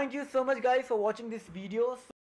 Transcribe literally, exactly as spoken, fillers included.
thank you so much guys for watching this video.